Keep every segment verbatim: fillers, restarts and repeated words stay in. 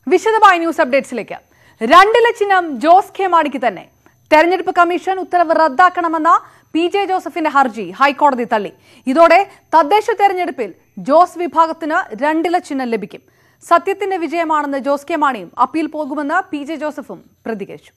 വിശദമായ ന്യൂസ് അപ്ഡേറ്റ്സിലേക്ക്. രണ്ടിലെ ചിഹ്നം ജോസ് കെ മാണിക്ക് തന്നെ. തെരഞ്ഞെടുപ്പ് കമ്മീഷൻ ഉത്തരവ് റദ്ദാക്കണമെന്ന പി ജെ ജോസഫിന്റെ ഹർജി ഹൈക്കോടതി തള്ളി. ഇതോടെ തദ്ദേശ തെരഞ്ഞെടുപ്പിൽ ജോസ് വിഭാഗത്തിന് രണ്ടില ചിഹ്നം ലഭിക്കും. സത്യത്തിന്റെ വിജയമാണെന്ന് ജോസ് കെ മാണിയും അപ്പീൽ പോകുമെന്ന് പി ജെ ജോസഫും പ്രതികരിച്ചു.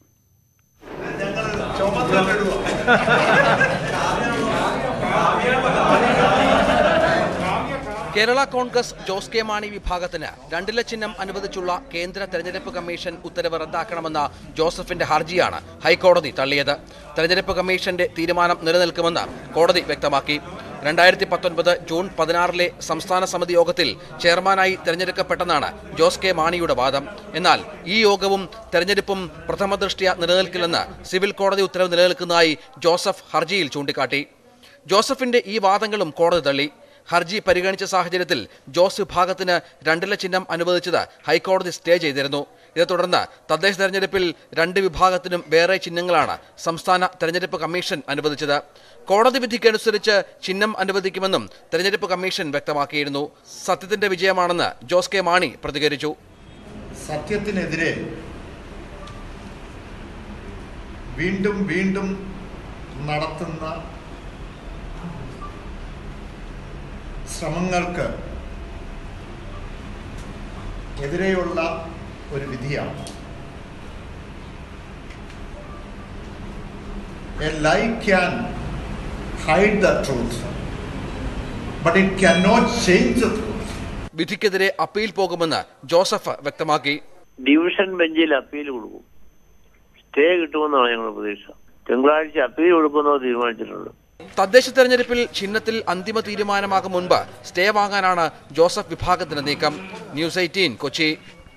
കേരള കോൺഗ്രസ് ജോസ് കെ മാണി വിഭാഗത്തിന് രണ്ടില ചിഹ്നം അനുവദിച്ചുള്ള കേന്ദ്ര തെരഞ്ഞെടുപ്പ് കമ്മീഷൻ ഉത്തരവ് റദ്ദാക്കണമെന്ന ജോസഫിന്റെ ഹർജിയാണ് ഹൈക്കോടതി തള്ളിയത്. തെരഞ്ഞെടുപ്പ് കമ്മീഷന്റെ തീരുമാനം നിലനിൽക്കുമെന്ന് കോടതി വ്യക്തമാക്കി. രണ്ടായിരത്തി പത്തൊൻപത് ജൂൺ പതിനാറിലെ സംസ്ഥാന സമിതി യോഗത്തിൽ ചെയർമാനായി തെരഞ്ഞെടുക്കപ്പെട്ടെന്നാണ് ജോസ് കെ മാണിയുടെ വാദം. എന്നാൽ ഈ യോഗവും തെരഞ്ഞെടുപ്പും പ്രഥമദൃഷ്ട്യാ നിലനിൽക്കില്ലെന്ന് സിവിൽ കോടതി ഉത്തരവ് നിലനിൽക്കുന്നതായി ജോസഫ് ഹർജിയിൽ ചൂണ്ടിക്കാട്ടി. ജോസഫിന്റെ ഈ വാദങ്ങളും കോടതി തള്ളി. ഹർജി പരിഗണിച്ച സാഹചര്യത്തിൽ ജോസ് വിഭാഗത്തിന് രണ്ടില ചിഹ്നം അനുവദിച്ചത് ഹൈക്കോടതി സ്റ്റേ ചെയ്തിരുന്നു. ഇതേ തുടർന്ന് തദ്ദേശ തെരഞ്ഞെടുപ്പിൽ രണ്ട് വിഭാഗത്തിനും വേറെ ചിഹ്നങ്ങളാണ് സംസ്ഥാന തെരഞ്ഞെടുപ്പ് കമ്മീഷൻ അനുവദിച്ചത്. കോടതി വിധിക്കനുസരിച്ച് ചിഹ്നം അനുവദിക്കുമെന്നും തെരഞ്ഞെടുപ്പ് കമ്മീഷൻ വ്യക്തമാക്കിയിരുന്നു. സത്യത്തിന്റെ വിജയമാണെന്ന് ജോസ് കെ മാണി പ്രതികരിച്ചു. സത്യത്തിനെതിരെ വീണ്ടും വീണ്ടും നടത്തുന്ന ശ്രമങ്ങൾക്ക് എതിരെയുള്ള ഒരു വിധിയാണ്. A lie can hide the truth, but it cannot change the truth. വിധിക്കെതിരെ അപ്പീൽ പോകുമെന്ന് ജോസഫ് വ്യക്തമാക്കി. ഡിവിഷൻ ബെഞ്ചിൽ അപ്പീൽ കൊടുക്കും. സ്റ്റേ കിട്ടുമെന്നാണ് ഞങ്ങളുടെ പ്രതീക്ഷ. തിങ്കളാഴ്ച അപ്പീൽ കൊടുക്കുമെന്ന് തീരുമാനിച്ചിട്ടുണ്ട്. തദ്ദേശ തെരഞ്ഞെടുപ്പിൽ ചിഹ്നത്തിൽ അന്തിമ തീരുമാനമാകും മുൻപ് സ്റ്റേ വാങ്ങാനാണ് ജോസഫ് വിഭാഗത്തിന്റെ നീക്കം. News eighteen Kochi.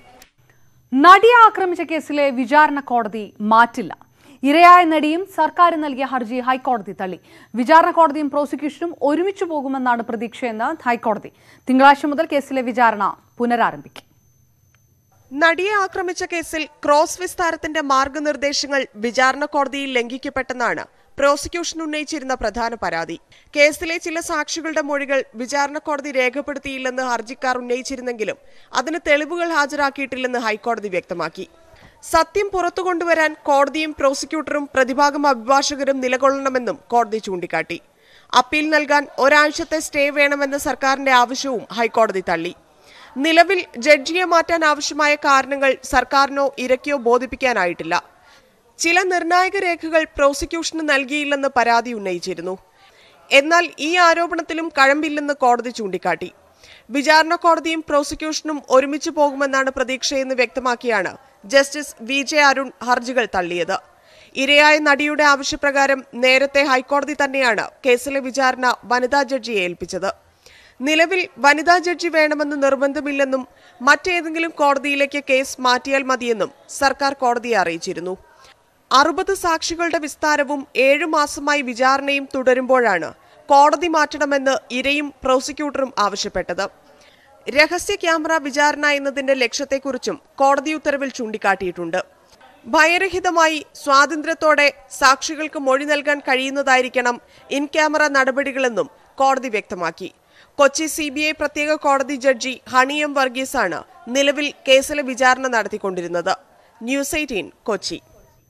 നടിയെ ആക്രമിച്ച കേസിലെ വിചാരണ കോടതി മാറ്റില്ല. ഇരയായ നടിയും സർക്കാരും നൽകിയ ഹർജി ഹൈക്കോടതി തള്ളി. വിചാരണ കോടതിയും പ്രോസിക്യൂഷനും ഒരുമിച്ചു പോകുമെന്നാണ് പ്രതീക്ഷയെന്ന് ഹൈക്കോടതി. തിങ്കളാഴ്ച മുതൽ കേസിലെ വിചാരണ പുനരാരംഭിക്കും. നടിയെ ആക്രമിച്ച കേസിൽ ക്രോസ് വിസ്താരത്തിന്റെ മാർഗനിർദ്ദേശങ്ങൾ വിചാരണ കോടതിയിൽ ലംഘിക്കപ്പെട്ടെന്നാണ് പ്രോസിക്യൂഷൻ ഉന്നയിച്ചിരുന്ന പ്രധാന പരാതി. കേസിലെ ചില സാക്ഷികളുടെ മൊഴികൾ വിചാരണ കോടതി രേഖപ്പെടുത്തിയില്ലെന്ന് ഹർജിക്കാർ ഉന്നയിച്ചിരുന്നെങ്കിലും അതിന് തെളിവുകൾ ഹാജരാക്കിയിട്ടില്ലെന്ന് ഹൈക്കോടതി വ്യക്തമാക്കി. സത്യം പുറത്തു കൊണ്ടുവരാൻ കോടതിയും പ്രോസിക്യൂട്ടറും പ്രതിഭാഗം അഭിഭാഷകരും നിലകൊള്ളണമെന്നും കോടതി ചൂണ്ടിക്കാട്ടി. അപ്പീൽ നൽകാൻ ഒരാഴ്ചത്തെ സ്റ്റേ വേണമെന്ന സർക്കാരിന്റെ ആവശ്യവും ഹൈക്കോടതി തള്ളി. നിലവിൽ ജഡ്ജിയെ മാറ്റാൻ ആവശ്യമായ കാരണങ്ങൾ സർക്കാരിനോ ഇരയ്ക്കോ ബോധിപ്പിക്കാനായിട്ടില്ല. ചില നിർണായക രേഖകൾ പ്രോസിക്യൂഷന് നൽകിയില്ലെന്ന് പരാതി ഉന്നയിച്ചിരുന്നു. എന്നാൽ ഈ ആരോപണത്തിലും കഴമ്പില്ലെന്ന് കോടതി ചൂണ്ടിക്കാട്ടി. വിചാരണ കോടതിയും പ്രോസിക്യൂഷനും ഒരുമിച്ച് പോകുമെന്നാണ് പ്രതീക്ഷയെന്ന് വ്യക്തമാക്കിയാണ് ജസ്റ്റിസ് വി ജെ അരുൺ ഹർജികൾ തള്ളിയത്. ഇരയായ നടിയുടെ ആവശ്യപ്രകാരം നേരത്തെ ഹൈക്കോടതി തന്നെയാണ് കേസിലെ വിചാരണ വനിതാ ജഡ്ജിയെ ഏൽപ്പിച്ചത്. നിലവിൽ വനിതാ ജഡ്ജി വേണമെന്ന് നിർബന്ധമില്ലെന്നും മറ്റേതെങ്കിലും കോടതിയിലേക്ക് കേസ് മാറ്റിയാൽ മതിയെന്നും സർക്കാർ കോടതിയെ അറിയിച്ചിരുന്നു. അറുപത് സാക്ഷികളുടെ വിസ്താരവും ഏഴു മാസമായി വിചാരണയും തുടരുമ്പോഴാണ് കോടതി മാറ്റണമെന്ന് ഇരയും പ്രോസിക്യൂട്ടറും ആവശ്യപ്പെട്ടത്. രഹസ്യ ക്യാമറ വിചാരണ എന്നതിന്റെ ലക്ഷ്യത്തെക്കുറിച്ചും കോടതി ഉത്തരവിൽ ചൂണ്ടിക്കാട്ടിയിട്ടുണ്ട്. ഭയരഹിതമായി സ്വാതന്ത്ര്യത്തോടെ സാക്ഷികൾക്ക് മൊഴി നൽകാൻ കഴിയുന്നതായിരിക്കണം ഇൻ ക്യാമറ നടപടികളെന്നും കോടതി വ്യക്തമാക്കി. കൊച്ചി സി ബി ഐ പ്രത്യേക കോടതി ജഡ്ജി ഹണി എം വർഗീസാണ് നിലവിൽ കേസിലെ വിചാരണ നടത്തിക്കൊണ്ടിരുന്നത്. News eighteen Kochi.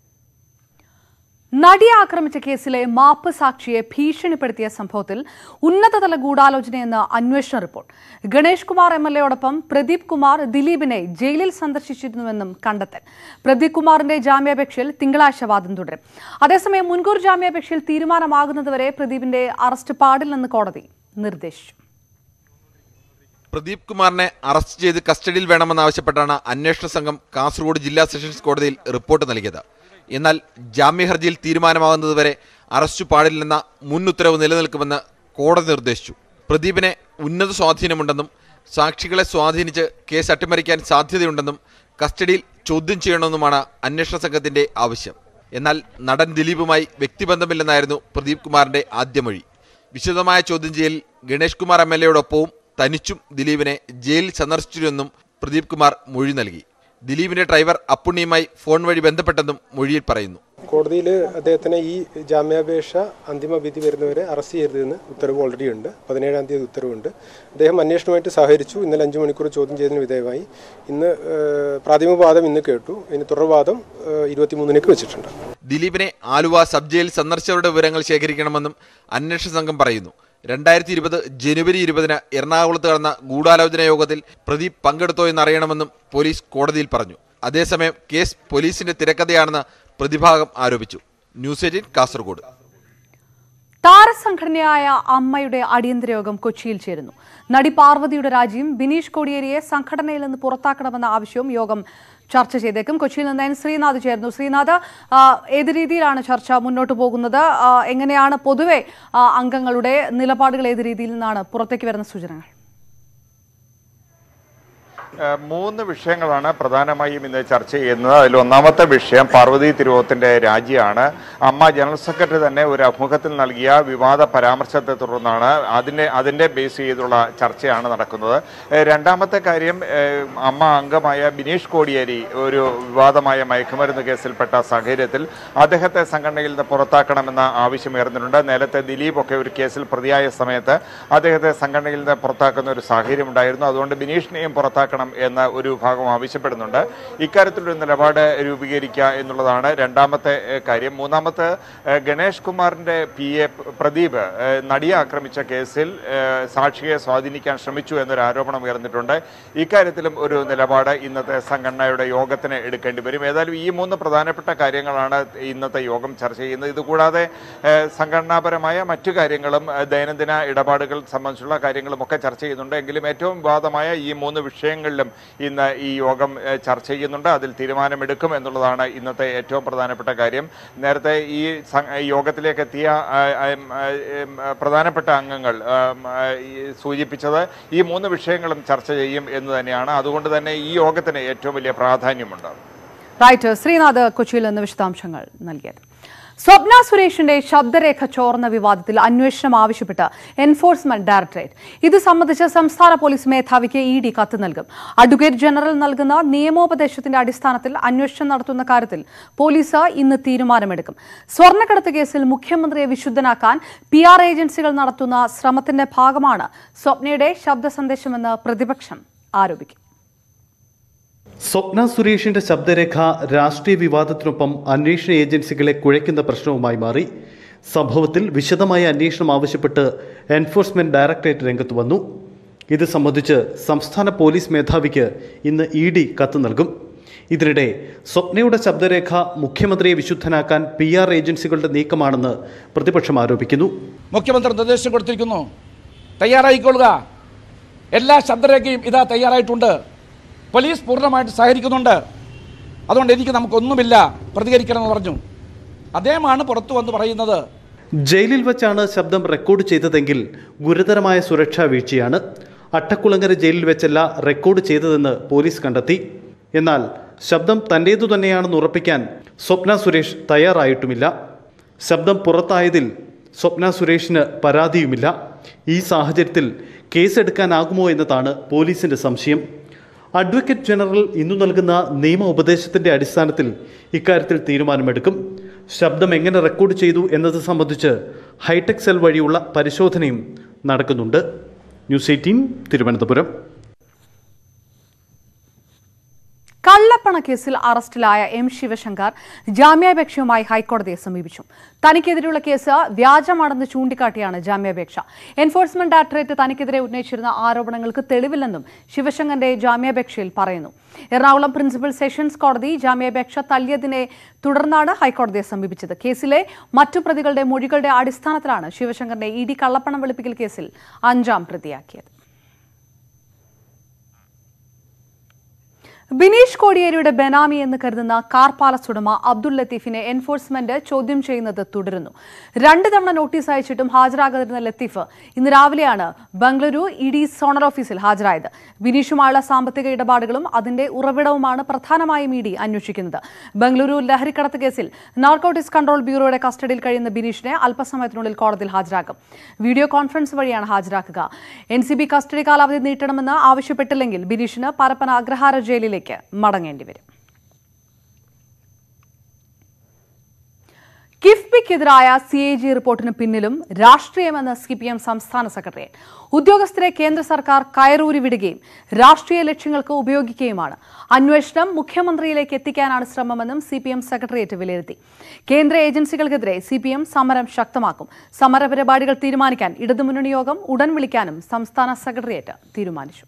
നടിയെ ആക്രമിച്ച കേസിലെ മാപ്പ് സാക്ഷിയെ ഭീഷണിപ്പെടുത്തിയ സംഭവത്തിൽ ഉന്നതതല ഗൂഢാലോചനയെന്ന് അന്വേഷണ report. Ganesh Kumar M L എയോടൊപ്പം പ്രദീപ് കുമാർ ദിലീപിനെ ജയിലിൽ സന്ദർശിച്ചിരുന്നുവെന്നും കണ്ടെത്തൽ. പ്രദീപ് കുമാറിന്റെ ജാമ്യാപേക്ഷയിൽ തിങ്കളാഴ്ച വാദം തുടരും. അതേസമയം മുൻകൂർ ജാമ്യാപേക്ഷയിൽ തീരുമാനമാകുന്നതുവരെ പ്രദീപിന്റെ അറസ്റ്റ് പാടില്ലെന്ന് കോടതി നിർദ്ദേശിച്ചു. പ്രദീപ് കുമാറിനെ അറസ്റ്റ് ചെയ്ത് കസ്റ്റഡിയിൽ വേണമെന്നാവശ്യപ്പെട്ടാണ് അന്വേഷണ സംഘം കാസർഗോഡ് ജില്ലാ സെഷൻസ് കോടതിയിൽ റിപ്പോർട്ട് നൽകിയത്. എന്നാൽ ജാമ്യഹർജിയിൽ തീരുമാനമാകുന്നതുവരെ അറസ്റ്റ് പാടില്ലെന്ന മുൻ ഉത്തരവ് നിലനിൽക്കുമെന്ന് കോടതി നിർദ്ദേശിച്ചു. പ്രദീപിനെ ഉന്നത സ്വാധീനമുണ്ടെന്നും സാക്ഷികളെ സ്വാധീനിച്ച് കേസ് അട്ടിമറിക്കാൻ സാധ്യതയുണ്ടെന്നും കസ്റ്റഡിയിൽ ചോദ്യം ചെയ്യണമെന്നുമാണ് അന്വേഷണ സംഘത്തിന്റെ ആവശ്യം. എന്നാൽ നടൻ ദിലീപുമായി വ്യക്തിബന്ധമില്ലെന്നായിരുന്നു പ്രദീപ് കുമാറിന്റെ ആദ്യ മൊഴി. വിശദമായ ചോദ്യം ചെയ്യലിൽ ഗണേഷ് കുമാർ എം എൽ എയോടൊപ്പവും തനിച്ചും ദിലീപിനെ ജയിലിൽ സന്ദർശിച്ചിരുന്നെന്നും പ്രദീപ് കുമാർ മൊഴി നൽകി. ദിലീപിന്റെ ഡ്രൈവർ അപ്പുണ്ണിയുമായി ഫോൺ വഴി ബന്ധപ്പെട്ടെന്നും മൊഴിയിൽ പറയുന്നു. കോടതിയിൽ അദ്ദേഹത്തിന് ഈ ജാമ്യാപേക്ഷ അന്തിമ വിധി വരുന്നവരെ അറസ്റ്റ് ചെയ്യരുതെന്ന് ഉത്തരവ് ഓൾറെഡി ഉണ്ട്. പതിനേഴാം തീയതി ഉത്തരവുണ്ട്. അദ്ദേഹം അന്വേഷണവുമായിട്ട് സഹകരിച്ചു. ഇന്നലെ അഞ്ചു മണിക്കൂർ ചോദ്യം ചെയ്തതിന് വിധേയമായി. ഇന്ന് പ്രാഥമിക വാദം ഇന്ന് കേട്ടു. ഇനി തുടർവാദം ഇരുപത്തിമൂന്നിനേക്ക് വെച്ചിട്ടുണ്ട്. ദിലീപിനെ ആലുവ സബ് ജയിൽ സന്ദർശകരുടെ വിവരങ്ങൾ ശേഖരിക്കണമെന്നും അന്വേഷണ സംഘം പറയുന്നു. രണ്ടായിരത്തി ഇരുപത് ജനുവരി ഇരുപതിന് എറണാകുളത്ത് നടന്ന ഗൂഢാലോചന യോഗത്തിൽ പ്രദീപ് പങ്കെടുത്തോ എന്നറിയണമെന്നും പോലീസ് കോടതിയിൽ പറഞ്ഞു. അതേസമയം കേസ് പോലീസിന്റെ തിരക്കഥയാണെന്ന് പ്രതിഭാഗം ആരോപിച്ചു. News eighteen Kasaragod. താരസംഘടനയായ അമ്മയുടെ അടിയന്തര യോഗം കൊച്ചിയിൽ ചേരുന്നു. നടി പാർവതിയുടെ രാജിയും ബിനീഷ് കോടിയേരിയെ സംഘടനയിൽ നിന്ന് പുറത്താക്കണമെന്ന ആവശ്യവും യോഗം ചർച്ച ചെയ്തേക്കും. കൊച്ചിയിൽ നിന്ന് എൻ ശ്രീനാഥ് ചേർന്നു. ശ്രീനാഥ്, ഏത് രീതിയിലാണ് ചർച്ച മുന്നോട്ട് പോകുന്നത്? എങ്ങനെയാണ് പൊതുവെ അംഗങ്ങളുടെ നിലപാടുകൾ ഏത് രീതിയിൽ നിന്നാണ് പുറത്തേക്ക് വരുന്ന സൂചനകൾ? മൂന്ന് വിഷയങ്ങളാണ് പ്രധാനമായും ഇന്ന് ചർച്ച ചെയ്യുന്നത്. അതിൽ ഒന്നാമത്തെ വിഷയം പാർവതി തിരുവോത്തിന്റെ രാജിയാണ്. അമ്മ ജനറൽ സെക്രട്ടറി തന്നെ ഒരു അഭിമുഖത്തിൽ നൽകിയ വിവാദ പരാമർശത്തെ തുടർന്നാണ് അതിന്റെ അതിന്റെ ബേസ് ചെയ്തുള്ള ചർച്ചയാണ് നടക്കുന്നത്. രണ്ടാമത്തെ കാര്യം, അമ്മ അംഗമായ ബിനീഷ് കോടിയേരി ഒരു വിവാദമായ മയക്കുമരുന്ന് കേസിൽപ്പെട്ട സാഹചര്യത്തിൽ അദ്ദേഹത്തെ സംഘടനയിൽ നിന്ന് പുറത്താക്കണമെന്ന ആവശ്യമുയർന്നിട്ടുണ്ട്. നേരത്തെ ദിലീപ് ഒക്കെ ഒരു കേസിൽ പ്രതിയായ സമയത്ത് അദ്ദേഹത്തെ സംഘടനയിൽ നിന്ന് പുറത്താക്കുന്ന ഒരു സാഹചര്യം ഉണ്ടായിരുന്നു. അതുകൊണ്ട് ബിനീഷിനെയും പുറത്താക്കണം എന്ന ഒരു വിഭാഗം ആവശ്യപ്പെടുന്നുണ്ട്. ഇക്കാര്യത്തിലൊരു നിലപാട് രൂപീകരിക്കുക എന്നുള്ളതാണ് രണ്ടാമത്തെ കാര്യം. മൂന്നാമത്തെ, ഗണേഷ് കുമാറിന്റെ പി എ പ്രദീപ് നടിയെ ആക്രമിച്ച കേസിൽ സാക്ഷിയെ സ്വാധീനിക്കാൻ ശ്രമിച്ചു എന്നൊരു ആരോപണം ഉയർന്നിട്ടുണ്ട്. ഇക്കാര്യത്തിലും ഒരു നിലപാട് ഇന്നത്തെ സംഘടനയുടെ യോഗത്തിന് എടുക്കേണ്ടി വരും. ഏതായാലും ഈ മൂന്ന് പ്രധാനപ്പെട്ട കാര്യങ്ങളാണ് ഇന്നത്തെ യോഗം ചർച്ച ചെയ്യുന്നത്. ഇതുകൂടാതെ സംഘടനാപരമായ മറ്റു കാര്യങ്ങളും ദൈനംദിന ഇടപാടുകൾ സംബന്ധിച്ചുള്ള കാര്യങ്ങളും ഒക്കെ ചർച്ച ചെയ്യുന്നുണ്ട്. എങ്കിലും ഏറ്റവും വിവാദമായ ഈ മൂന്ന് വിഷയങ്ങളിൽ ഇന്ന് ഈ യോഗം ചർച്ച ചെയ്യുന്നുണ്ട്. അതിൽ തീരുമാനമെടുക്കും എന്നുള്ളതാണ് ഇന്നത്തെ ഏറ്റവും പ്രധാനപ്പെട്ട കാര്യം. നേരത്തെ ഈ യോഗത്തിലേക്ക് എത്തിയ പ്രധാനപ്പെട്ട അംഗങ്ങൾ സൂചിപ്പിച്ചത് ഈ മൂന്ന് വിഷയങ്ങളും ചർച്ച ചെയ്യും എന്ന് തന്നെയാണ്. അതുകൊണ്ട് തന്നെ ഈ യോഗത്തിന് ഏറ്റവും വലിയ പ്രാധാന്യമുണ്ട്. റൈറ്റ്, ശ്രീനാഥ് കൊച്ചിയിൽ നിന്ന് വിശദാംശങ്ങൾ നൽകിയത്. സ്വപ്ന സുരേഷിന്റെ ശബ്ദരേഖ ചോർന്ന വിവാദത്തിൽ അന്വേഷണം ആവശ്യപ്പെട്ട് എൻഫോഴ്സ്മെന്റ് ഡയറക്ടറേറ്റ്. ഇത് സംബന്ധിച്ച് സംസ്ഥാന പോലീസ് മേധാവിക്ക് ഇ ഡി കത്ത് നൽകും. അഡ്വക്കേറ്റ് ജനറൽ നൽകുന്ന നിയമോപദേശത്തിന്റെ അടിസ്ഥാനത്തിൽ അന്വേഷണം നടത്തുന്ന കാര്യത്തിൽ പോലീസ് ഇന്ന് തീരുമാനമെടുക്കും. സ്വർണ്ണക്കടത്ത് കേസിൽ മുഖ്യമന്ത്രിയെ വിശുദ്ധനാക്കാൻ പി ആർ ഏജൻസികൾ നടത്തുന്ന ശ്രമത്തിന്റെ ഭാഗമാണ് സ്വപ്നയുടെ ശബ്ദ സന്ദേശമെന്ന് പ്രതിപക്ഷം ആരോപിക്കും. സ്വപ്ന സുരേഷിന്റെ ശബ്ദരേഖ രാഷ്ട്രീയ വിവാദത്തിനൊപ്പം അന്വേഷണ ഏജൻസികളെ കുഴയ്ക്കുന്ന പ്രശ്നവുമായി മാറി. സംഭവത്തിൽ വിശദമായ അന്വേഷണം ആവശ്യപ്പെട്ട് എൻഫോഴ്സ്മെന്റ് ഡയറക്ടറേറ്റ് രംഗത്ത് വന്നു. ഇത് സംബന്ധിച്ച് സംസ്ഥാന പോലീസ് മേധാവിക്ക് ഇന്ന് ഇ ഡി കത്ത് നൽകും. ഇതിനിടെ സ്വപ്നയുടെ ശബ്ദരേഖ മുഖ്യമന്ത്രിയെ വിശുദ്ധനാക്കാൻ പി ആർ ഏജൻസികളുടെ നീക്കമാണെന്ന് പ്രതിപക്ഷം ആരോപിക്കുന്നു. മുഖ്യമന്ത്രി നിർദ്ദേശം കൊടുത്തിരിക്കുന്നു, തയ്യാറായിക്കൊള്ളുക, എല്ലാ ശബ്ദരേഖയും ഇതാ തയ്യാറായിട്ടുണ്ട്, പോലീസ് പൂർണ്ണമായിട്ട് സഹകരിക്കുന്നുണ്ട്, അതുകൊണ്ട് എനിക്ക് നമുക്കൊന്നുമില്ല, പ്രതികരിക്കണമെന്ന് പറഞ്ഞു. അദ്ദേഹമാണ് പുറത്തു വന്ന് പറയുന്നത്. ജയിലിൽ വച്ചാണ് ശബ്ദം റെക്കോർഡ് ചെയ്തതെങ്കിൽ ഗുരുതരമായ സുരക്ഷാ വീഴ്ചയാണ്. അട്ടക്കുളങ്ങര ജയിലിൽ വെച്ചല്ല റെക്കോർഡ് ചെയ്തതെന്ന് പോലീസ് കണ്ടെത്തി. എന്നാൽ ശബ്ദം തൻ്റേതു തന്നെയാണെന്ന് ഉറപ്പിക്കാൻ സ്വപ്ന സുരേഷ് തയ്യാറായിട്ടുമില്ല. ശബ്ദം പുറത്തായതിൽ സ്വപ്ന സുരേഷിന് പരാതിയുമില്ല. ഈ സാഹചര്യത്തിൽ കേസെടുക്കാനാകുമോ എന്നതാണ് പോലീസിന്റെ സംശയം. അഡ്വക്കേറ്റ് ജനറൽ ഇന്നു നൽകുന്ന നിയമ ഉപദേശത്തിന്റെ അടിസ്ഥാനത്തിൽ ഇക്കാര്യത്തിൽ തീരുമാനമെടുക്കും. ശബ്ദം എങ്ങനെ റെക്കോർഡ് ചെയ്തു എന്നത് സംബന്ധിച്ച് ഹൈടെക് സെൽ വഴിയുള്ള പരിശോധനയും നടക്കുന്നുണ്ട്. News eighteen Thiruvananthapuram. കള്ളപ്പണക്കേസിൽ അറസ്റ്റിലായ എം ശിവശങ്കർ ജാമ്യാപേക്ഷയുമായി ഹൈക്കോടതിയെ സമീപിച്ചു. തനിക്കെതിരെയുള്ള കേസ് വ്യാജമാണെന്ന് ചൂണ്ടിക്കാട്ടിയാണ് ജാമ്യാപേക്ഷ. എൻഫോഴ്സ്മെന്റ് ഡയറക്ടറേറ്റ് തനിക്കെതിരെ ഉന്നയിച്ചിരുന്ന ആരോപണങ്ങൾക്ക് തെളിവില്ലെന്നും ശിവശങ്കറിന്റെ ജാമ്യാപേക്ഷയിൽ പറയുന്നു. എറണാകുളം പ്രിൻസിപ്പൽ സെഷൻസ് കോടതി ജാമ്യാപേക്ഷ തള്ളിയതിനെ തുടർന്നാണ് ഹൈക്കോടതിയെ സമീപിച്ചത്. കേസിലെ മറ്റു പ്രതികളുടെ മൊഴികളുടെ അടിസ്ഥാനത്തിലാണ് ശിവശങ്കറിനെ ഇ ഡി കള്ളപ്പണം വെളുപ്പിക്കൽ കേസിൽ അഞ്ചാം പ്രതിയാക്കിയത്. ബിനീഷ് കോടിയേരിയുടെ ബെനാമി എന്ന് കരുതുന്ന കാർ പാലസ് ഉടമ അബ്ദുൾ ലത്തീഫിനെ എൻഫോഴ്സ്മെന്റ് ചോദ്യം ചെയ്യുന്നത് തുടരുന്നു. രണ്ട് തവണ നോട്ടീസ് അയച്ചിട്ടും ഹാജരാകാതിരുന്ന ലത്തീഫ് ഇന്ന് രാവിലെയാണ് ബംഗളൂരു ഇ ഡി സോണൽ ഓഫീസിൽ ഹാജരായത്. ബിനീഷുമായുള്ള സാമ്പത്തിക ഇടപാടുകളും അതിന്റെ ഉറവിടവുമാണ് പ്രധാനമായും ഇ ഡി അന്വേഷിക്കുന്നത്. ബംഗളൂരു ലഹരിക്കടത്ത് കേസിൽ നാർക്കോട്ടിക്സ് കൺട്രോൾ ബ്യൂറോയുടെ കസ്റ്റഡിയിൽ കഴിയുന്ന ബിനീഷിനെ അല്പസമയത്തിനുള്ളിൽ കോടതിയിൽ ഹാജരാക്കും. വീഡിയോ കോൺഫറൻസ് വഴിയാണ് ഹാജരാക്കുക. എൻ സി ബി കസ്റ്റഡി കാലാവധി നീട്ടണമെന്ന് ആവശ്യപ്പെട്ടില്ലെങ്കിൽ ബിനീഷിന് പരപ്പന അഗ്രഹാര ജയിലിൽ മടങ്ങേണ്ടി വരും. കിഫ്ബിക്കെതിരായ സി എ ജി റിപ്പോർട്ടിന് പിന്നിലും രാഷ്ട്രീയമെന്ന് സി പി എം സംസ്ഥാന സെക്രട്ടേറിയറ്റ്. ഉദ്യോഗസ്ഥരെ കേന്ദ്ര സർക്കാർ കയറൂരി വിടുകയും രാഷ്ട്രീയ ലക്ഷ്യങ്ങൾക്ക് ഉപയോഗിക്കുകയുമാണ്. അന്വേഷണം മുഖ്യമന്ത്രിയിലേക്ക് എത്തിക്കാനാണ് ശ്രമമെന്നും സി പി എം സെക്രട്ടേറിയറ്റ് വിലയിരുത്തി. കേന്ദ്ര ഏജൻസികൾക്കെതിരെ സി പി എം സമരം ശക്തമാക്കും. സമരപരിപാടികൾ തീരുമാനിക്കാൻ ഇടതുമുന്നണി യോഗം ഉടൻ വിളിക്കാനും സംസ്ഥാന സെക്രട്ടേറിയറ്റ് തീരുമാനിച്ചു.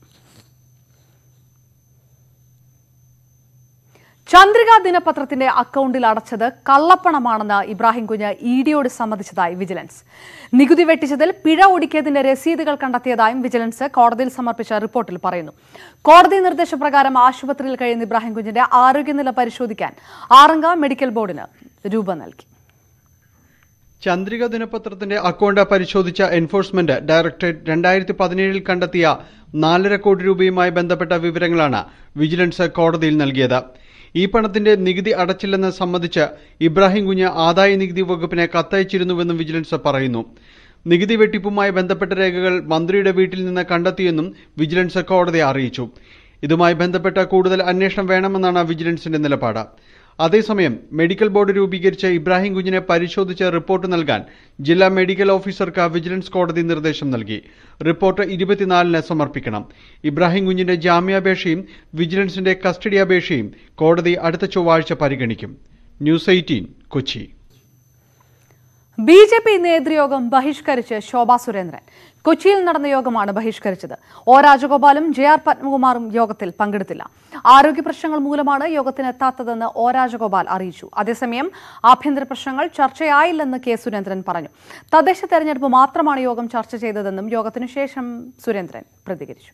ചന്ദ്രിക ദിനപത്രത്തിന്റെ അക്കൌണ്ടിൽ അടച്ചത് കള്ളപ്പണമാണെന്ന് ഇബ്രാഹിം കുഞ്ഞ് ഇ ഡിയോട് സമ്മതിച്ചതായി വിജിലൻസ്. നികുതി വെട്ടിച്ചതിൽ പിഴ ഒടുക്കിയതിന്റെ രസീതുകൾ കണ്ടെത്തിയതായും വിജിലൻസ് കോടതിയിൽ സമർപ്പിച്ച റിപ്പോർട്ടിൽ പറയുന്നു. കോടതി നിർദ്ദേശപ്രകാരം ആശുപത്രിയിൽ കഴിയുന്ന ഇബ്രാഹിം കുഞ്ഞിന്റെ ആരോഗ്യനില പരിശോധിക്കാൻ ആറംഗ മെഡിക്കൽ ബോർഡിന് രൂപം നൽകി. ചന്ദ്രിക ദിനപത്രത്തിന്റെ അക്കൌണ്ട് പരിശോധിച്ച എൻഫോഴ്സ്മെന്റ് ഡയറക്ടറേറ്റ് രണ്ടായിരത്തി പതിനേഴിൽ കണ്ടെത്തിയ നാലര കോടി രൂപയുമായി ബന്ധപ്പെട്ട വിവരങ്ങളാണ് വിജിലൻസ് കോടതിയിൽ നൽകിയത്. ഈ പണത്തിന്റെ നികുതി അടച്ചില്ലെന്ന് സമ്മതിച്ച് ഇബ്രാഹിം കുഞ്ഞ് ആദായ നികുതി വകുപ്പിനെ കത്തയച്ചിരുന്നുവെന്നും വിജിലൻസ് പറയുന്നു. നികുതി വെട്ടിപ്പുമായി ബന്ധപ്പെട്ട രേഖകൾ മന്ത്രിയുടെ വീട്ടിൽ നിന്ന് കണ്ടെത്തിയെന്നും വിജിലൻസ് കോടതിയെ അറിയിച്ചു. ഇതുമായി ബന്ധപ്പെട്ട കൂടുതൽ അന്വേഷണം വേണമെന്നാണ് വിജിലൻസിന്റെ നിലപാട്. അതേസമയം മെഡിക്കൽ ബോർഡ് രൂപീകരിച്ച് ഇബ്രാഹിം കുഞ്ഞിനെ പരിശോധിച്ച് റിപ്പോർട്ട് നൽകാൻ ജില്ലാ മെഡിക്കൽ ഓഫീസർക്ക് വിജിലൻസ് കോടതി നിർദ്ദേശം നൽകി. റിപ്പോർട്ട് ഇരുപത്തിനാലിന് സമർപ്പിക്കണം. ഇബ്രാഹിം കുഞ്ഞിന്റെ ജാമ്യാപേക്ഷയും വിജിലൻസിന്റെ കസ്റ്റഡി അപേക്ഷയും കോടതി അടുത്ത ചൊവ്വാഴ്ച പരിഗണിക്കും. News eighteen Kochi. B J P നേതൃയോഗം ബഹിഷ്കരിച്ച് ശോഭാ സുരേന്ദ്രൻ. കൊച്ചിയിൽ നടന്ന യോഗമാണ് ബഹിഷ്കരിച്ചത്. ഒ രാജഗോപാലും ജെ ആർ പത്മകുമാറും യോഗത്തിൽ പങ്കെടുത്തില്ല. ആരോഗ്യ പ്രശ്നങ്ങൾ മൂലമാണ് യോഗത്തിനെത്താത്തതെന്ന് ഒ രാജഗോപാൽ അറിയിച്ചു. അതേസമയം ആഭ്യന്തര പ്രശ്നങ്ങൾ ചർച്ചയായില്ലെന്ന് കെ സുരേന്ദ്രൻ പറഞ്ഞു. തദ്ദേശ തെരഞ്ഞെടുപ്പ് മാത്രമാണ് യോഗം ചർച്ച ചെയ്തതെന്നും യോഗത്തിനു ശേഷം സുരേന്ദ്രൻ പ്രതികരിച്ചു.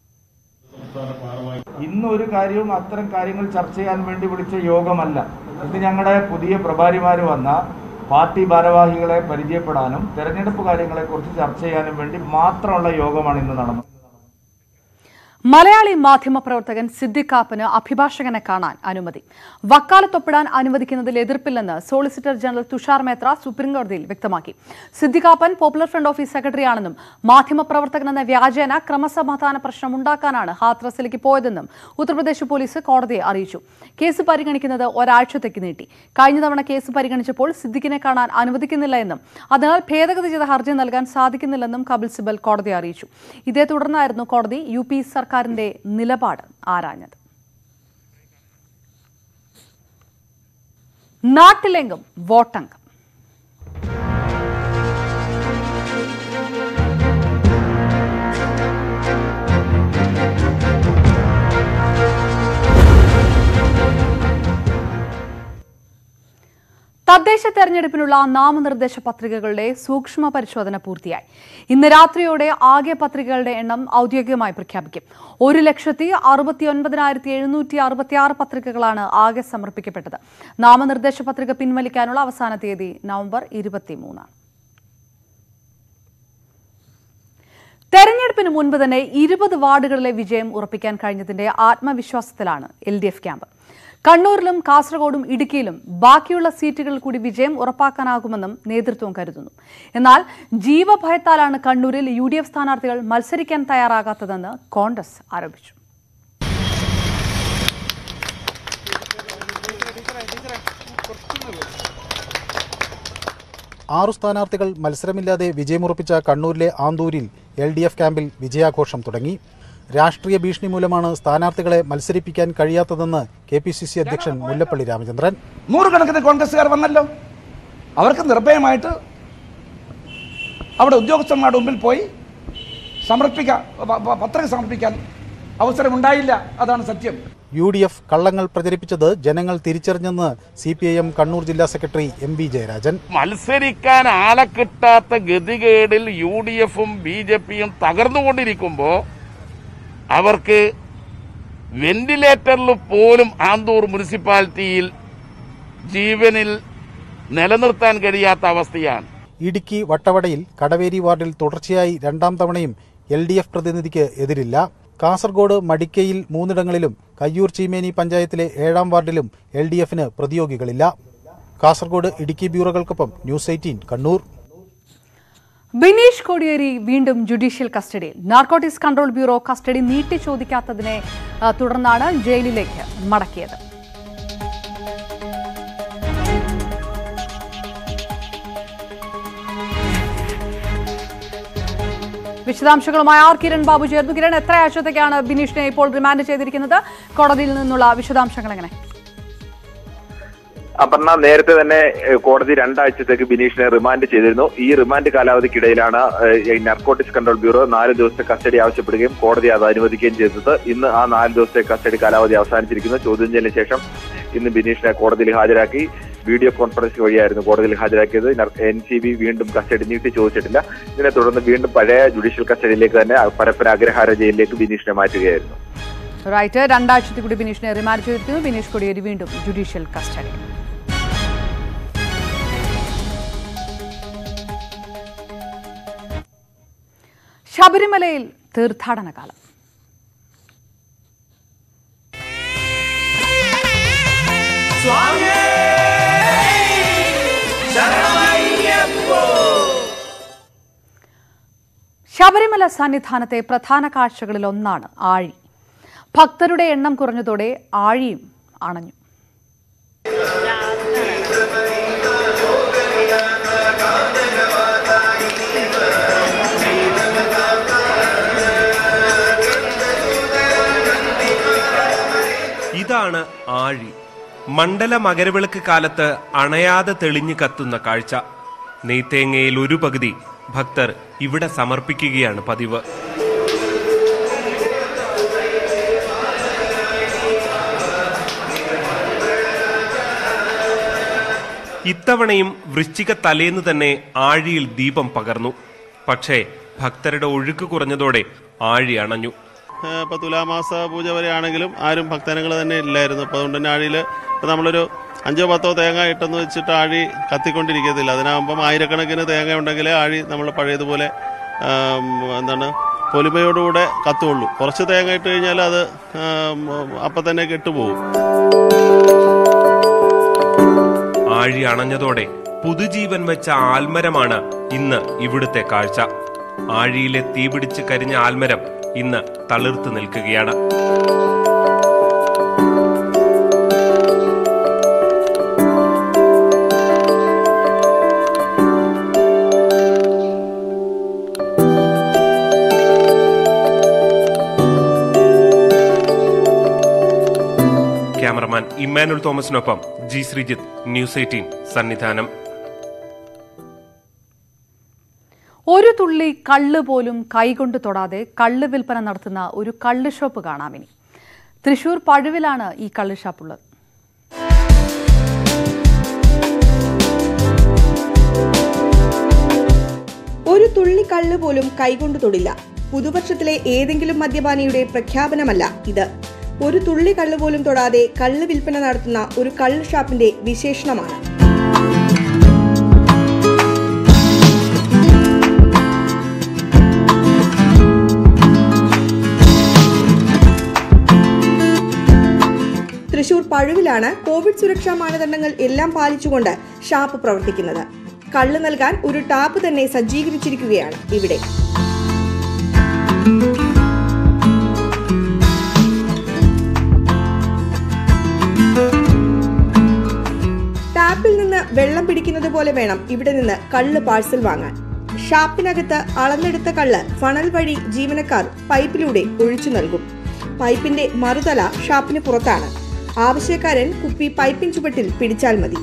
ഇന്നൊരു കാര്യവും അത്തരം കാര്യങ്ങൾ ചർച്ച ചെയ്യാൻ വേണ്ടി വിളിച്ച യോഗമല്ല. ഇത് ഞങ്ങളുടെ പുതിയ പ്രഭാരിമാർ വന്ന പാർട്ടി ഭാരവാഹികളെ പരിചയപ്പെടാനും തെരഞ്ഞെടുപ്പ് കാര്യങ്ങളെക്കുറിച്ച് ചർച്ച ചെയ്യാനും വേണ്ടി മാത്രമുള്ള യോഗമാണ് ഇന്ന് നടന്നത്. മലയാളി മാധ്യമപ്രവർത്തകൻ സിദ്ദിഖ് കാപ്പന് അഭിഭാഷകനെ കാണാൻ അനുമതി. വക്കാലത്തൊപ്പിടാൻ അനുവദിക്കുന്നതിൽ എതിർപ്പില്ലെന്ന് സോളിസിറ്റർ ജനറൽ തുഷാർ മേത്ര സുപ്രീംകോടതിയിൽ വ്യക്തമാക്കി. Siddique Kappan popular front office സെക്രട്ടറിയാണെന്നും മാധ്യമപ്രവർത്തകനെന്ന വ്യാജേന ക്രമസമാധാന പ്രശ്നം ഉണ്ടാക്കാനാണ് ഹാത്രസിലേക്ക് പോയതെന്നും ഉത്തർപ്രദേശ് പോലീസ് കോടതിയെ അറിയിച്ചു. കേസ് പരിഗണിക്കുന്നത് ഒരാഴ്ചത്തേക്ക് നീട്ടി. കഴിഞ്ഞ തവണ കേസ് പരിഗണിച്ചപ്പോൾ സിദ്ദിഖിനെ കാണാൻ അനുവദിക്കുന്നില്ല എന്നും അതിനാൽ ഭേദഗതി ചെയ്ത ഹർജി നൽകാൻ സാധിക്കുന്നില്ലെന്നും കപിൽ സിബൽ കോടതിയെ അറിയിച്ചു. ഇതേ തുടർന്നായിരുന്നു കോടതി യു പി സർക്കാർ ന്റെ നിലപാട് ആരാഞ്ഞത്. നാട്ടിലെങ്കും വോട്ടംഗം. തദ്ദേശ തെരഞ്ഞെടുപ്പിനുള്ള നാമനിർദ്ദേശ പത്രികകളുടെ സൂക്ഷ്മ പരിശോധന പൂർത്തിയായി. ഇന്ന് രാത്രിയോടെ ആകെ പത്രികകളുടെ എണ്ണം ഔദ്യോഗികമായി പ്രഖ്യാപിക്കും. ഒരു ലക്ഷത്തി അറുപത്തി ഒൻപതിനായിരത്തി എഴുന്നൂറ്റി അറുപത്തി ആറ് പത്രികകളാണ് ആകെ സമർപ്പിക്കപ്പെട്ടത്. നാമനിർദ്ദേശ പത്രിക പിൻവലിക്കാനുള്ള അവസാന തീയതി നവംബർ ഇരുപത്തിമൂന്നാണ്. തെരഞ്ഞെടുപ്പിന് മുൻപ് തന്നെ ഇരുപത് വാർഡുകളിലെ വിജയം ഉറപ്പിക്കാൻ കഴിഞ്ഞതിന്റെ ആത്മവിശ്വാസത്തിലാണ് എൽ ഡി എഫ് ക്യാമ്പ്. കണ്ണൂരിലും കാസർഗോഡും ഇടുക്കിയിലും ബാക്കിയുള്ള സീറ്റുകളിൽ കൂടി വിജയം ഉറപ്പാക്കാനാകുമെന്നും നേതൃത്വം കരുതുന്നു. എന്നാൽ ജീവഭയത്താലാണ് കണ്ണൂരിൽ യു ഡി എഫ് സ്ഥാനാർത്ഥികൾ മത്സരിക്കാൻ തയ്യാറാകാത്തതെന്ന് കോൺഗ്രസ് ആരോപിച്ചു. ആറു സ്ഥാനാർത്ഥികൾ മത്സരമില്ലാതെ വിജയമുറപ്പിച്ച കണ്ണൂരിലെ ആന്തൂരിൽ എൽ ഡി എഫ് ക്യാമ്പിൽ വിജയാഘോഷം തുടങ്ങി. രാഷ്ട്രീയ ഭീഷണി മൂലമാണ് സ്ഥാനാർത്ഥികളെ മത്സരിപ്പിക്കാൻ കഴിയാത്തതെന്ന് കെ പി സി സി അധ്യക്ഷൻ മുല്ലപ്പള്ളി രാമചന്ദ്രൻ. നൂറുകണക്കിന് കോൺഗ്രസ്സുകാർ വന്നല്ലോ. അവർക്ക് നിർഭയമായിട്ട് അവിടെ ഉദ്യോഗസ്ഥന്മാരുടെ മുമ്പിൽ പോയി സമർപ്പിക്കാൻ പത്രിക സമർപ്പിക്കാൻ അവസരമുണ്ടായില്ല. അതാണ് സത്യം. യു ഡി എഫ് കള്ളങ്ങൾ പ്രചരിപ്പിച്ചത് ജനങ്ങൾ തിരിച്ചറിഞ്ഞെന്ന് C P I M Kannur ജില്ലാ സെക്രട്ടറി എം വി ജയരാജൻ. മത്സരിക്കാൻ ആളെ കിട്ടാത്ത ഗതികേടിൽ യു ഡി എഫും ബി ജെ പിയും തകർന്നുകൊണ്ടിരിക്കുമ്പോൾ അവർക്ക് വെന്റിലേറ്ററിൽ പോലും ആന്തൂർ മുനിസിപ്പാലിറ്റിയിൽ ജീവനിൽ നിലനിർത്താൻ കഴിയാത്ത അവസ്ഥയാണ്. ഇടുക്കി വട്ടവടയിൽ കടവേരി വാർഡിൽ തുടർച്ചയായി രണ്ടാം തവണയും എൽ ഡി എഫ് പ്രതിനിധിക്ക് എതിരില്ല. കാസർഗോഡ് മടിക്കയിൽ മൂന്നിടങ്ങളിലും കയ്യൂർ ചീമേനി പഞ്ചായത്തിലെ ഏഴാം വാർഡിലും എൽ ഡി എഫിന് പ്രതിയോഗികളില്ല. കാസർഗോഡ് ഇടുക്കി ബ്യൂറോകൾക്കൊപ്പം ന്യൂസ് എയ്റ്റീൻ കണ്ണൂർ. ബിനീഷ് കോടിയേരി വീണ്ടും ജുഡീഷ്യൽ കസ്റ്റഡിയിൽ. നാർക്കോട്ടിക്സ് കൺട്രോൾ ബ്യൂറോ കസ്റ്റഡി നീട്ടി ചോദിക്കാത്തതിനെ തുടർന്നാണ് ജയിലിലേക്ക് മടക്കിയത്. വിശദാംശങ്ങളുമായി ആർ കിരൺ ബാബു ചേർന്നു. കിരൺ, എത്ര ആഴ്ചത്തേക്കാണ് ബിനീഷിനെ ഇപ്പോൾ റിമാൻഡ് ചെയ്തിരിക്കുന്നത്? കോടതിയിൽ നിന്നുള്ള വിശദാംശങ്ങൾ എങ്ങനെ? അപർണ, നേരത്തെ തന്നെ കോടതി രണ്ടാഴ്ചത്തേക്ക് ബിനീഷിനെ റിമാൻഡ് ചെയ്തിരുന്നു. ഈ റിമാൻഡ് കാലാവധിക്കിടയിലാണ് നർക്കോട്ടിക്സ് കൺട്രോൾ ബ്യൂറോ നാല് ദിവസത്തെ കസ്റ്റഡി ആവശ്യപ്പെടുകയും കോടതി അത് അനുവദിക്കുകയും ചെയ്തത്. ഇന്ന് ആ നാല് ദിവസത്തെ കസ്റ്റഡി കാലാവധി അവസാനിച്ചിരിക്കുന്നു. ചോദ്യം ചെയ്യലിന് ശേഷം ഇന്ന് ബിനീഷിനെ കോടതിയിൽ ഹാജരാക്കി. വീഡിയോ കോൺഫറൻസ് വഴിയായിരുന്നു കോടതിയിൽ ഹാജരാക്കിയത്. എൻ സി ബി വീണ്ടും കസ്റ്റഡി നീട്ടി ചോദിച്ചിട്ടില്ല. ഇതിനെ തുടർന്ന് വീണ്ടും പഴയ ജുഡീഷ്യൽ കസ്റ്റഡിയിലേക്ക് തന്നെ പരപ്പന അഗ്രഹാര ജയിലിലേക്ക് ബിനീഷിനെ മാറ്റുകയായിരുന്നു. റൈറ്റ്, രണ്ടാഴ്ചത്തെ കൂടി ബിനീഷിനെ റിമാൻഡ് ചെയ്തിരിക്കുന്നു. ബിനീഷ് കൊടിയേരി വീണ്ടും ജുഡീഷ്യൽ കസ്റ്റഡി. ശബരിമലയിൽ തീർത്ഥാടന കാലം. ശബരിമല സന്നിധാനത്തെ പ്രധാന കാഴ്ചകളിൽ ഒന്നാണ് ആഴി. ഭക്തരുടെ എണ്ണം കുറഞ്ഞതോടെ ആഴിയും അണഞ്ഞു. ഇതാണ് ആഴി. മണ്ഡല മകരവിളക്ക് കാലത്ത് അണയാതെ തെളിഞ്ഞു കത്തുന്ന കാഴ്ച. നെയ്ത്തേങ്ങയിൽ ഒരു പകുതി ഭക്തർ ഇവിടെ സമർപ്പിക്കുകയാണ് പതിവ്. ഇത്തവണയും വൃശ്ചിക തലേന്ന് തന്നെ ആഴിയിൽ ദീപം പകർന്നു. പക്ഷേ ഭക്തരുടെ ഒഴുക്ക് കുറഞ്ഞതോടെ ആഴി അണഞ്ഞു. ഇപ്പോൾ തുലാമാസ പൂജ വരെ ആണെങ്കിലും ആരും ഭക്തജനങ്ങൾ തന്നെ ഇല്ലായിരുന്നു. അപ്പോൾ അതുകൊണ്ട് തന്നെ ആഴിയിൽ ഇപ്പോൾ നമ്മളൊരു അഞ്ചോ പത്തോ തേങ്ങ ഇട്ടെന്ന് വെച്ചിട്ട് ആഴി കത്തിക്കൊണ്ടിരിക്കത്തില്ല. അതിനാകുമ്പം ആയിരക്കണക്കിന് തേങ്ങ ഉണ്ടെങ്കിലേ ആഴി നമ്മൾ പഴയതുപോലെ എന്താണ് പൊലിമയോടുകൂടെ കത്തുള്ളൂ. കുറച്ച് തേങ്ങ ഇട്ട് കഴിഞ്ഞാൽ അത് അപ്പം തന്നെ കെട്ടുപോകും. ആഴി അണഞ്ഞതോടെ പുതുജീവൻ വെച്ച ആൽമരമാണ് ഇന്ന് ഇവിടുത്തെ കാഴ്ച. ആഴിയിലെ തീപിടിച്ച് കരിഞ്ഞ ആൽമരം ഇന്ന് തളിർത്ത് നിൽക്കുകയാണ്. ക്യാമറമാൻ ഇമ്മാനുൽ തോമസിനൊപ്പം ജി ശ്രീജിത്ത്, ന്യൂസ് എയ്റ്റീൻ, സന്നിധാനം. ഒരു തുള്ളി കള്ള് പോലും കൈകൊണ്ട് തൊടാതെ കള്ള് വിൽപ്പന നടത്തുന്ന ഒരു കള്ള് ഷോപ്പ് കാണാം ഇനി. തൃശൂർ പഴുവിലാണ് ഈ കള്ള് ഷാപ്പുള്ളത്. ഒരു തുള്ളി കള്ള് പോലും കൈകൊണ്ട് തൊടില്ല. പുതുവർഷത്തിലെ ഏതെങ്കിലും മദ്യപാനിയുടെ പ്രഖ്യാപനമല്ല ഇത്. ഒരു തുള്ളി കള്ള് പോലും തൊടാതെ കള്ള് വിൽപ്പന നടത്തുന്ന ഒരു കള്ള് ഷാപ്പിന്റെ വിശേഷണമാണ്. തൃശൂർ പഴുവിലാണ് കോവിഡ് സുരക്ഷാ മാനദണ്ഡങ്ങൾ എല്ലാം പാലിച്ചുകൊണ്ട് ഷാപ്പ് പ്രവർത്തിക്കുന്നത്. കള്ള് നൽകാൻ ഒരു ടാപ്പ് തന്നെ സജ്ജീകരിച്ചിരിക്കുകയാണ് ഇവിടെ. ടാപ്പിൽ നിന്ന് വെള്ളം പിടിക്കുന്നത് പോലെ വേണം ഇവിടെ നിന്ന് കള്ള് പാഴ്സൽ വാങ്ങാൻ. ഷാപ്പിനകത്ത് അളന്നെടുത്ത കള്ള് ഫണൽ വഴി ജീവനക്കാർ പൈപ്പിലൂടെ ഒഴിച്ചു നൽകും. പൈപ്പിന്റെ മറുതല ഷാപ്പിന് പുറത്താണ്. ആവശ്യക്കാരൻ കുപ്പി പൈപ്പിൻ ചുവട്ടിൽ പിടിച്ചാൽ മതി.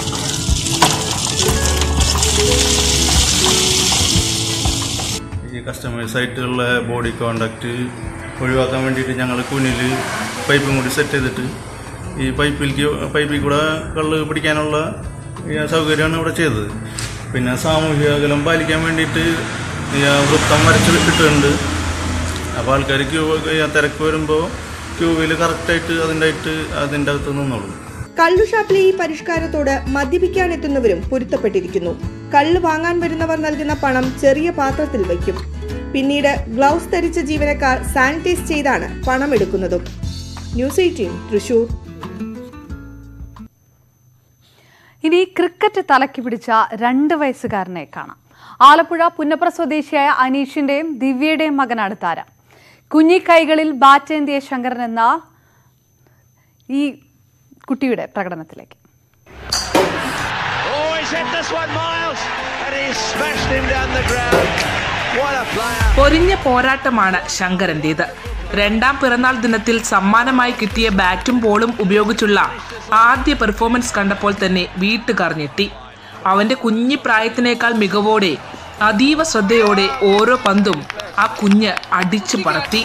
ഈ കസ്റ്റമേഴ്സായിട്ടുള്ള ബോഡി കോണ്ടാക്ട് ഒഴിവാക്കാൻ വേണ്ടിയിട്ട് ഞങ്ങൾ കുനിൽ പൈപ്പും കൂടി സെറ്റ് ചെയ്തിട്ട് ഈ പൈപ്പിലേക്ക് പൈപ്പിൽ കൂടെ കള്ള് പിടിക്കാനുള്ള സൗകര്യമാണ് ഇവിടെ ചെയ്തത്. പിന്നെ സാമൂഹിക അകലം പാലിക്കാൻ വേണ്ടിയിട്ട് വൃത്തം വരച്ച് ഇട്ടിട്ടുണ്ട്. അപ്പോൾ ആൾക്കാർ ക്യൂ തിരക്ക് വരുമ്പോൾ ക്യൂവിൽ കറക്റ്റായിട്ട് അതിൻ്റെ ആയിട്ട് അതിൻ്റെ അകത്ത് നിന്നോളൂ. കള്ളു ഷാപ്പിലെ ഈ പരിഷ്കാരത്തോട് മദ്യപിക്കാൻ എത്തുന്നവരും പൊരുത്തപ്പെട്ടിരിക്കുന്നു. കള്ള് വാങ്ങാൻ വരുന്നവർ നൽകുന്ന പണം ചെറിയ പാത്രത്തിൽ വയ്ക്കും. പിന്നീട് ഗ്ലൗസ് ധരിച്ച ജീവനക്കാർ സാനിറ്റൈസ് ചെയ്താണ് പണം എടുക്കുന്നതും. News eighteen Thrissur. ഇനി ക്രിക്കറ്റ് തലയ്ക്ക് പിടിച്ച രണ്ട് വയസ്സുകാരനെ കാണാം. ആലപ്പുഴ പുന്നപ്ര സ്വദേശിയായ അനീഷിന്റെയും ദിവ്യയുടെയും മകനാണ് താരം. കുഞ്ഞിക്കൈകളിൽ ബാറ്റേന്തിയ ശങ്കരൻ എന്ന ഈ കുട്ടിയുടെ പ്രകടനത്തിലേക്ക്. പൊരിഞ്ഞ പോരാട്ടമാണ് ശങ്കരന്റേത്. രണ്ടാം പിറന്നാൾ ദിനത്തിൽ സമ്മാനമായി കിട്ടിയ ബാറ്റും ബോളും ഉപയോഗിച്ചുള്ള ആദ്യ പെർഫോമൻസ് കണ്ടപ്പോൾ തന്നെ വീട്ടുകാർ ഞെട്ടി. അവന്റെ കുഞ്ഞി പ്രായത്തിനേക്കാൾ മികവോടെ അതീവ ശ്രദ്ധയോടെ ഓരോ പന്തും ആ കുഞ്ഞ് അടിച്ചു പറത്തി.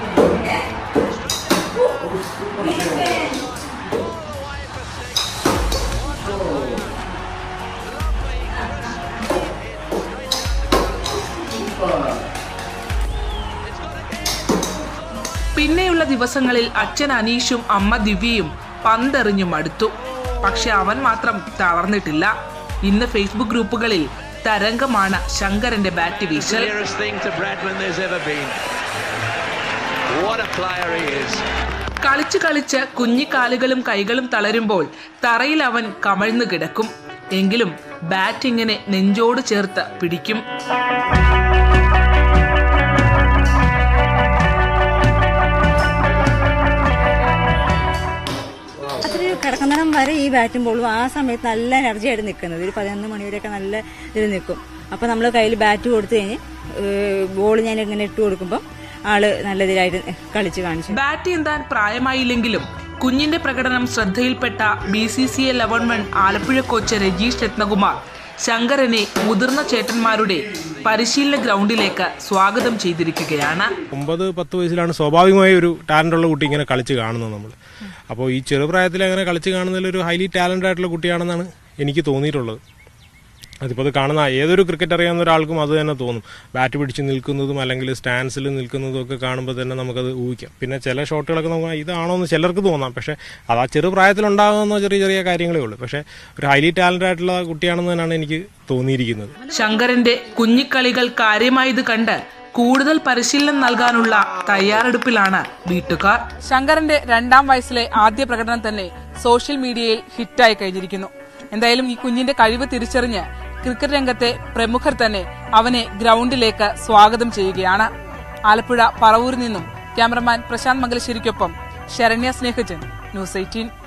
പിന്നെയുള്ള ദിവസങ്ങളിൽ അച്ഛൻ അനീഷും അമ്മ ദിവ്യയും പന്തെറിഞ്ഞു മടുത്തു. പക്ഷെ അവൻ മാത്രം തളർന്നിട്ടില്ല. ഇന്ന് ഫേസ്ബുക്ക് ഗ്രൂപ്പുകളിൽ തരംഗമാണ് ശങ്കരന്റെ ബാറ്റ് വീശൽ. കളിച്ച് കളിച്ച് കുഞ്ഞിക്കാലുകളും കൈകളും തളരുമ്പോൾ തറയിൽ അവൻ കമഴ്ന്നു കിടക്കും. എങ്കിലും ബാറ്റ് ഇങ്ങനെ നെഞ്ചോട് ചേർത്ത് പിടിക്കും. കിടക്കുന്നിടം വരെ ഈ ബാറ്റും ബോളും ആ സമയത്ത് നല്ല എനർജി ആയിട്ട് നിൽക്കുന്നത്. ഒരു പതിനൊന്ന് മണിവരെയൊക്കെ നല്ല ഇതിൽ നിൽക്കും. അപ്പം നമ്മൾ കയ്യിൽ ബാറ്റ് കൊടുത്തു കഴിഞ്ഞ് ബോൾ ഞാൻ ഇങ്ങനെ ഇട്ട് കൊടുക്കുമ്പോൾ ആള് നല്ല ഇതിലായിട്ട് കളിച്ച് കാണിച്ചു. ബാറ്റ് എന്താൻ പ്രായമായില്ലെങ്കിലും കുഞ്ഞിന്റെ പ്രകടനം ശ്രദ്ധയിൽപ്പെട്ട B C C A level one Alappuzha coach Rajeesh Ratnakumar ശങ്കരനെ മുതിർന്ന ചേട്ടന്മാരുടെ പരിശീലന ഗ്രൗണ്ടിലേക്ക് സ്വാഗതം ചെയ്തിരിക്കുകയാണ്. ഒമ്പത് പത്ത് വയസ്സിലാണ് സ്വാഭാവികമായ ഒരു ടാലന്റുള്ള കുട്ടി ഇങ്ങനെ കളിച്ച് കാണുന്നത് നമ്മൾ. അപ്പോൾ ഈ ചെറുപ്രായത്തിൽ അങ്ങനെ കളിച്ച് കാണുന്നതിൽ ഒരു ഹൈലി ടാലന്റഡ് ആയിട്ടുള്ള കുട്ടിയാണെന്നാണ് എനിക്ക് തോന്നിയിട്ടുള്ളത്. അതിപ്പോൾ അത് കാണുന്ന ഏതൊരു ക്രിക്കറ്റ് അറിയാവുന്ന ഒരാൾക്കും അത് തന്നെ തോന്നും. ബാറ്റ് പിടിച്ച് നിൽക്കുന്നതും അല്ലെങ്കിൽ സ്റ്റാൻസിൽ നിൽക്കുന്നതും ഒക്കെ കാണുമ്പോൾ തന്നെ നമുക്കത് ഊഹിക്കാം. പിന്നെ ചില ഷോട്ടുകളൊക്കെ നമുക്ക് ഇതാണോ എന്ന് ചിലർക്ക് തോന്നാം. പക്ഷേ അത് ആ ചെറുപ്രായത്തിലുണ്ടാകുന്ന ചെറിയ ചെറിയ കാര്യങ്ങളേ ഉള്ളൂ. പക്ഷേ ഒരു ഹൈലി ടാലന്റഡ് ആയിട്ടുള്ള കുട്ടിയാണെന്ന് തന്നെയാണ് എനിക്ക് തോന്നിയിരിക്കുന്നത്. ശങ്കരന്റെ കുഞ്ഞിക്കളികൾ കാര്യമായത് കണ്ട് കൂടുതൽ പരിശീലനം നൽകാനുള്ള തയ്യാറെടുപ്പിലാണ് വീട്ടുകാർ. ശങ്കരന്റെ രണ്ടാം വയസ്സിലെ ആദ്യ പ്രകടനം തന്നെ സോഷ്യൽ മീഡിയയിൽ ഹിറ്റായി കഴിഞ്ഞിരിക്കുന്നു. എന്തായാലും ഈ കുഞ്ഞിന്റെ കഴിവ് തിരിച്ചറിഞ്ഞ് ക്രിക്കറ്റ് രംഗത്തെ പ്രമുഖർ തന്നെ അവനെ ഗ്രൗണ്ടിലേക്ക് സ്വാഗതം ചെയ്യുകയാണ്. ആലപ്പുഴ പറവൂരിൽ നിന്നും ക്യാമറമാൻ പ്രശാന്ത് മംഗലശ്ശേരിക്കൊപ്പം ശരണ്യ സ്നേഹജൻ, ന്യൂസ് എയ്റ്റീൻ.